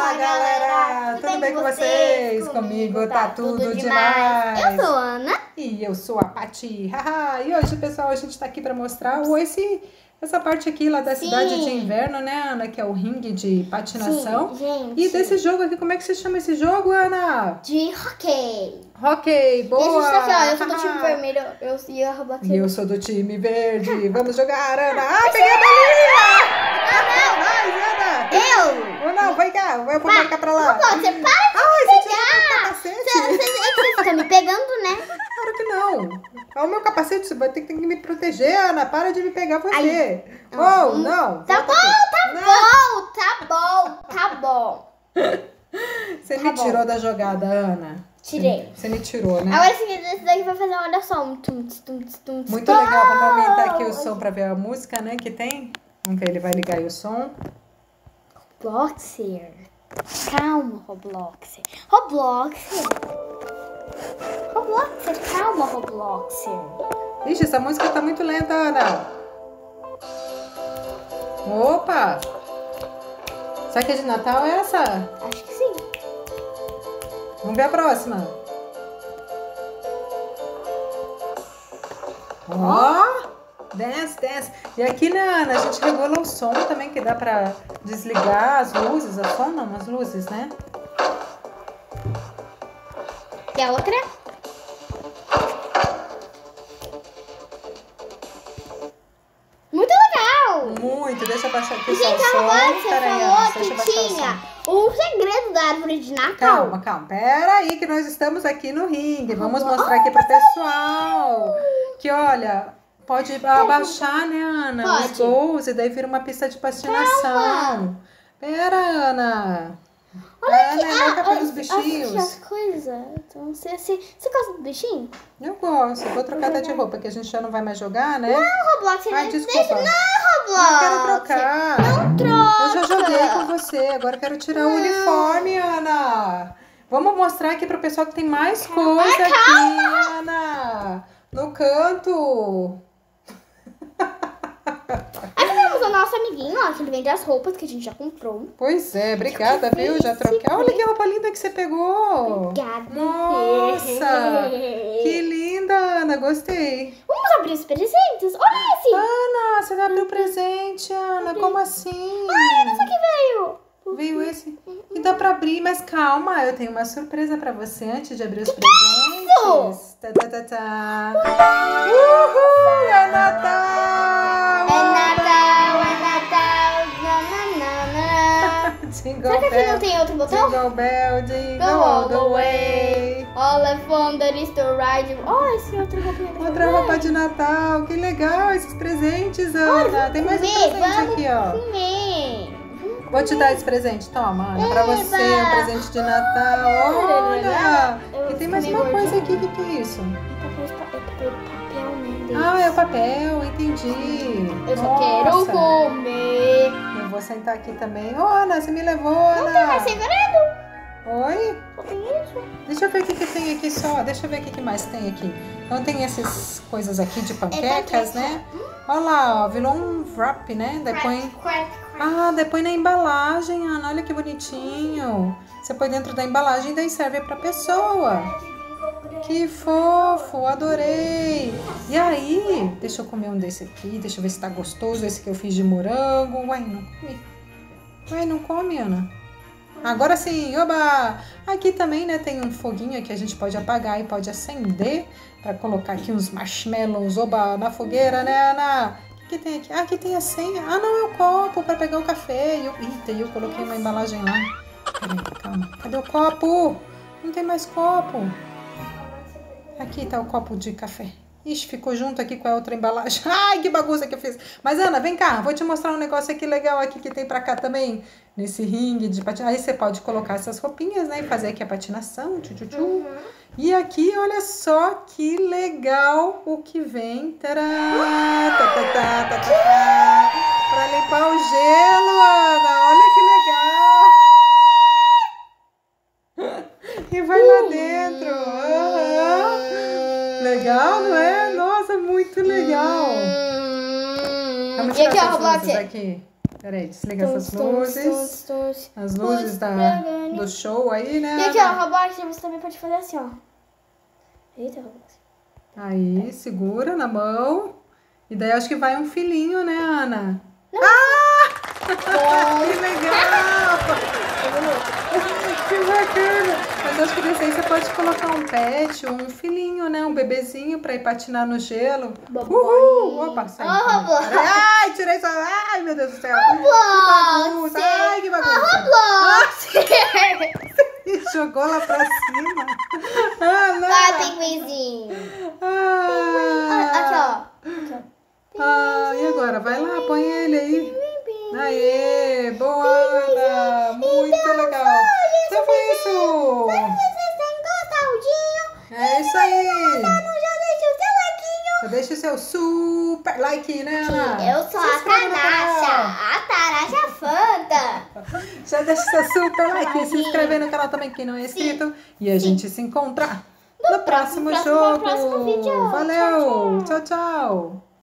Fala galera, tudo bem com vocês? Comigo tá tudo demais. Eu sou a Ana. E eu sou a Pati. E hoje, pessoal, a gente tá aqui pra mostrar essa parte aqui lá da cidade de inverno, né, Ana? Que é o ringue de patinação. Sim, gente. E desse jogo aqui, como é que se chama esse jogo, Ana? De hockey. Hockey, boa! E a gente tá aqui, ó, eu sou do time vermelho, E eu sou do time verde. Vamos jogar, Ana. Peguei a bolinha! Eu? Não, vai cá, eu vou marcar pra lá. Não pode, você para de você tirou pegar. meu capacete. Você fica me pegando, né? Claro que não. É o meu capacete, você vai ter que me proteger, Ana. Para de me pegar você. Não. Tá bom. Você me tirou da jogada, Ana. Tirei. Você me tirou, né? Agora esse daqui vai fazer, olha só, Muito legal. Vamos aumentar aqui o som pra ver a música, né, que tem. Vamos ver, ele vai ligar aí o som. Robloxer. Calma, Robloxer. Calma, Robloxer. Ixi, essa música tá muito lenta, Ana. Opa! Será que é de Natal essa? Acho que sim. Vamos ver a próxima. Dance. E aqui, né, Ana, a gente regula o som também, que dá pra desligar as luzes. O som não, as luzes, né? E a outra? Muito legal! Muito. Deixa eu baixar aqui só o Gente, som. você Pera aí, Ana, falou deixa eu que baixar o tinha som. o segredo da árvore de Natal. Calma. Pera aí, que nós estamos aqui no ringue. Vamos mostrar aqui pro pessoal. Que, olha, pode abaixar, né, Ana? Pode. Os gols e daí vira uma pista de patinação. Pera, Ana. Olha aqui, Ana, olha pelos bichinhos. as coisas. Então, você gosta do bichinho? Eu gosto. Vou trocar até de roupa, que a gente já não vai mais jogar, né? Não, Roblox, Ai, desculpa. Roblox. Não quero trocar. Não troca. Eu já joguei com você. Agora eu quero tirar o uniforme, Ana. Vamos mostrar aqui pro pessoal que tem mais coisa aqui, Ana. No canto. Aqui temos o nosso amiguinho, ó, que ele vende as roupas que a gente já comprou. Pois é, obrigada, viu? Já troquei. Olha que roupa linda que você pegou. Obrigada. Nossa, que linda, Ana. Gostei. Vamos abrir os presentes. Olha esse. Ana, você abriu presente, Ana. Como assim? Olha esse que veio. Veio esse? E dá pra abrir, mas calma, eu tenho uma surpresa pra você antes de abrir os presentes. Tá. Uhul! É Natal! Jingle Será que aqui bell, não tem outro botão? Jingle bell, jingle all the way. All I wonder is to ride. Oh, esse outro roupinha. Outra roupa de Natal, que legal esses presentes, Ana. Tem mais um presente aqui, ó. Comer. Vou te dar esse presente, toma, Ana, pra você, um presente de Natal. Olha! E tem mais uma coisa aqui, o que é isso? Papel, né? Ah, é o papel, entendi. Eu só quero comer. Eu vou sentar aqui também. Ô, Ana, você me levou, Não tem mais Ana. segredo. Oi? Só tem isso. Deixa eu ver o que tem aqui só. Deixa eu ver o que mais tem aqui. Então tem essas coisas aqui de panquecas, né? Olha lá, ó, virou um wrap, né? Daí põe na embalagem, Ana. Olha que bonitinho. Você põe dentro da embalagem e daí serve pra pessoa. Que fofo, adorei. E aí, deixa eu comer um desse aqui. Deixa eu ver se tá gostoso. Esse que eu fiz de morango. Uai, não comi. Uai, não come, Ana? Agora sim, oba! Aqui também, né, tem um foguinho que a gente pode apagar e pode acender para colocar aqui uns marshmallows, oba, na fogueira, né, Ana? O que tem aqui? Ah, aqui tem a senha. Ah, não, é o copo para pegar o café. Eita, eu coloquei uma embalagem lá. Peraí, calma. Cadê o copo? Não tem mais copo. Aqui tá o copo de café. Ixi, ficou junto aqui com a outra embalagem. Ai, que bagunça que eu fiz. Mas, Ana, vem cá. Vou te mostrar um negócio aqui legal aqui que tem pra cá também. Nesse ringue de patinação. Aí você pode colocar essas roupinhas, né? E fazer aqui a patinação. E aqui, olha só que legal o que vem. Tadá, pra limpar o gelo, Ana. Olha que legal. E vai lá dentro. Legal, não é? Nossa, muito legal. Vamos E aqui, tirar ó, essas Roblox. luzes aqui. Peraí, desliga essas luzes. As luzes do show aí, né? E aqui, ó, Roblox, você também pode fazer assim, ó. Eita, Roblox. Aí, segura na mão. E daí acho que vai um filhinho, né, Ana? Não. Que legal! Que bacana! Mas acho que desse aí você pode colocar um pet, um filhinho, né? Um bebezinho pra ir patinar no gelo. Uhul! Opa, saiu. Ai, tirei só. Ai, meu Deus do céu. Que bagunça. Ai, que bagunça. Jogou lá pra cima. Ah, não. Ah, pinguinzinho. Aqui, ó. Ah, e agora? Vai lá, põe ele aí. Aê, boa, Ana. Muito legal. Então foi isso. Vocês têm gostadinho? É isso aí. Já deixa o seu likinho. Já deixa o seu super like, né, Ana? Eu sou a Tarasha Fanta. Já deixa o seu super like, se inscrever no canal também, quem não é inscrito. E a gente se encontra no próximo jogo. vídeo. Valeu, tchau, tchau.